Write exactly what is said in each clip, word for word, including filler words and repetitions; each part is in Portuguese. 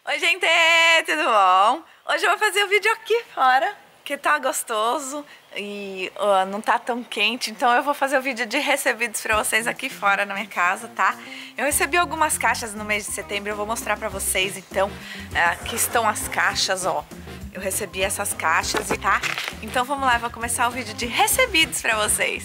Oi, gente, tudo bom? Hoje eu vou fazer o um vídeo aqui fora, que tá gostoso e uh, não tá tão quente, então eu vou fazer o vídeo de recebidos pra vocês aqui fora na minha casa, tá? Eu recebi algumas caixas no mês de setembro, eu vou mostrar pra vocês, então, uh, aqui estão as caixas, ó. Eu recebi essas caixas, tá? Então vamos lá, eu vou começar o vídeo de recebidos pra vocês.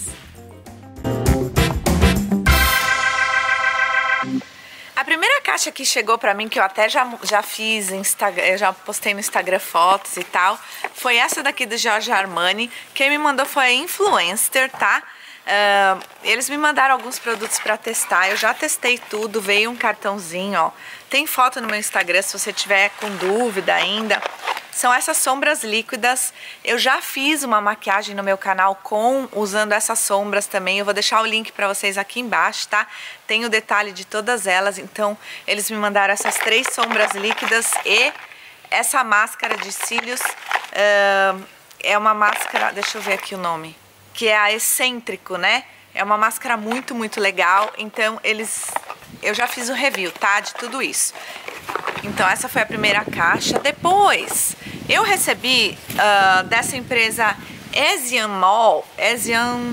A primeira caixa que chegou pra mim, que eu até já, já fiz Instagram, eu já postei no Instagram fotos e tal, foi essa daqui do Giorgio Armani. Quem me mandou foi a Influencer, tá? Uh, eles me mandaram alguns produtos pra testar, eu já testei tudo, veio um cartãozinho, ó. Tem foto no meu Instagram se você tiver com dúvida ainda. São essas sombras líquidas. Eu já fiz uma maquiagem no meu canal com usando essas sombras também. Eu vou deixar o link pra vocês aqui embaixo, tá? Tem o detalhe de todas elas. Então, eles me mandaram essas três sombras líquidas e essa máscara de cílios. Uh, é uma máscara, deixa eu ver aqui o nome, que é a Excêntrico, né? É uma máscara muito, muito legal. Então, eles... eu já fiz o review, tá? De tudo isso. Então, essa foi a primeira caixa. Depois, eu recebi uh, dessa empresa Asian Mall, Asian,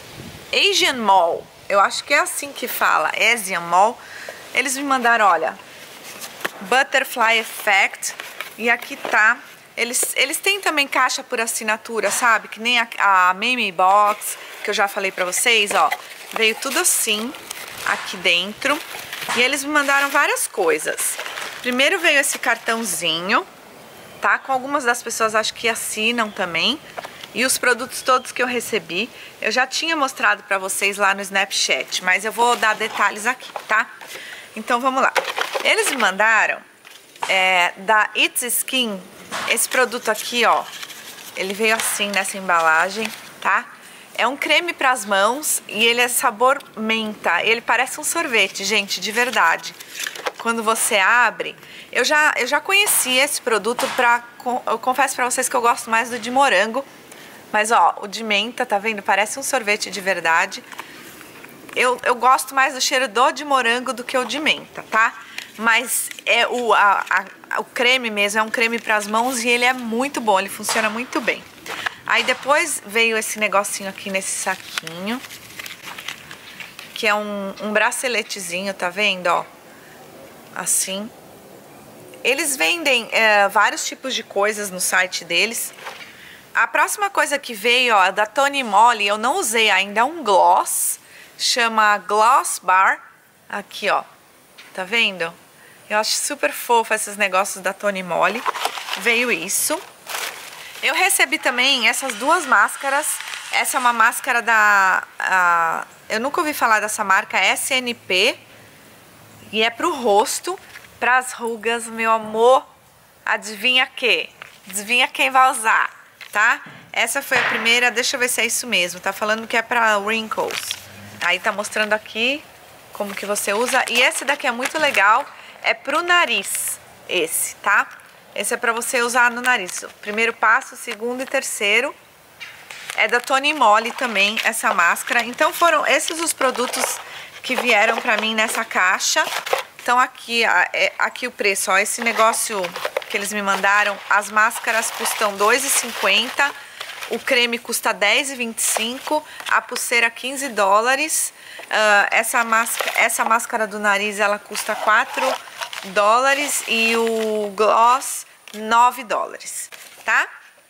Asian Mall, eu acho que é assim que fala, Asian Mall. Eles me mandaram, olha, Butterfly Effect, e aqui tá. Eles, eles têm também caixa por assinatura, sabe? Que nem a, a Mimi Box, que eu já falei pra vocês, ó. Veio tudo assim, aqui dentro. E eles me mandaram várias coisas. Primeiro veio esse cartãozinho, tá? Com algumas das pessoas acho que assinam também. E os produtos todos que eu recebi, eu já tinha mostrado pra vocês lá no Snapchat, mas eu vou dar detalhes aqui, tá? Então vamos lá. Eles me mandaram é, da It's Skin, esse produto aqui, ó. Ele veio assim nessa embalagem, tá? É um creme para as mãos e ele é sabor menta. Ele parece um sorvete, gente, de verdade. Quando você abre, eu já, eu já conheci esse produto, pra, eu confesso pra vocês que eu gosto mais do de morango. Mas ó, o de menta, tá vendo? Parece um sorvete de verdade. Eu, eu gosto mais do cheiro do de morango do que o de menta, tá? Mas é o, a, a, o creme mesmo, é um creme para as mãos e ele é muito bom, ele funciona muito bem. Aí depois veio esse negocinho aqui nesse saquinho, que é um, um braceletezinho, tá vendo, ó? Assim. Eles vendem é, vários tipos de coisas no site deles. A próxima coisa que veio, ó, da Tony Moly, eu não usei ainda, é um gloss, chama Gloss Bar, aqui, ó, tá vendo? Eu acho super fofo esses negócios da Tony Moly. Veio isso. Eu recebi também essas duas máscaras. Essa é uma máscara da... A, eu nunca ouvi falar dessa marca, S N P. E é pro rosto, pras rugas, meu amor. Adivinha que? Adivinha quem vai usar, tá? Essa foi a primeira, deixa eu ver se é isso mesmo. Tá falando que é pra wrinkles. Aí tá mostrando aqui como que você usa. E esse daqui é muito legal, é pro nariz, esse, tá? Esse é pra você usar no nariz. O primeiro passo, segundo e terceiro. É da Tony Moly também, essa máscara. Então foram esses os produtos que vieram pra mim nessa caixa. Então aqui, aqui o preço, ó. Esse negócio que eles me mandaram, as máscaras custam dois reais e cinquenta centavos. O creme custa dez reais e vinte e cinco centavos. A pulseira quinze dólares. Uh, essa, máscara, essa máscara do nariz, ela custa quatro dólares. E o gloss, nove dólares, tá?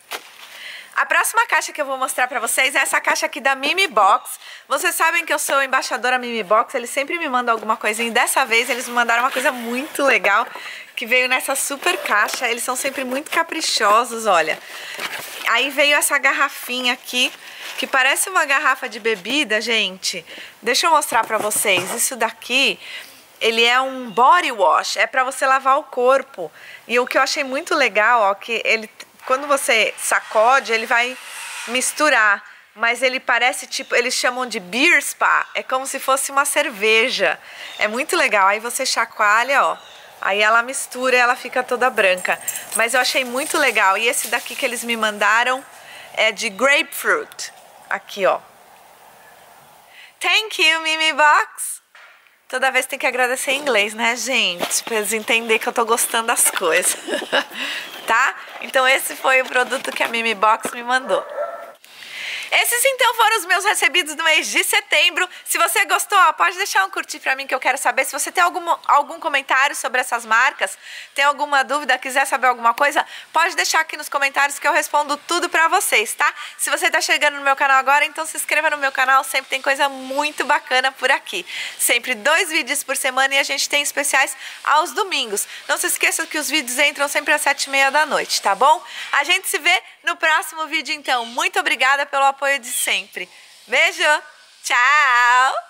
A próxima caixa que eu vou mostrar pra vocês é essa caixa aqui da Mimi Box. Vocês sabem que eu sou embaixadora Mimi Box, eles sempre me mandam alguma coisinha. E dessa vez eles me mandaram uma coisa muito legal, que veio nessa super caixa. Eles são sempre muito caprichosos, olha. Aí veio essa garrafinha aqui, que parece uma garrafa de bebida, gente. Deixa eu mostrar pra vocês. Isso daqui, ele é um body wash, é pra você lavar o corpo. E o que eu achei muito legal, ó, que ele... quando você sacode, ele vai misturar, mas ele parece tipo, eles chamam de beer spa, é como se fosse uma cerveja. É muito legal, aí você chacoalha, ó, aí ela mistura e ela fica toda branca. Mas eu achei muito legal, e esse daqui que eles me mandaram é de grapefruit, aqui, ó. Thank you, Mimi Box! Toda vez tem que agradecer em inglês, né, gente? Pra eles entenderem que eu tô gostando das coisas. Tá? Então esse foi o produto que a Mimi Box me mandou. Esses então foram os meus recebidos do mês de setembro. Se você gostou, ó, pode deixar um curtir pra mim que eu quero saber. Se você tem algum, algum comentário sobre essas marcas, tem alguma dúvida, quiser saber alguma coisa, pode deixar aqui nos comentários que eu respondo tudo pra vocês, tá? Se você tá chegando no meu canal agora, então se inscreva no meu canal, sempre tem coisa muito bacana por aqui. Sempre dois vídeos por semana e a gente tem especiais aos domingos. Não se esqueça que os vídeos entram sempre às sete e meia da noite, tá bom? A gente se vê no próximo vídeo então. Muito obrigada pelo apoio de sempre. Beijo, tchau!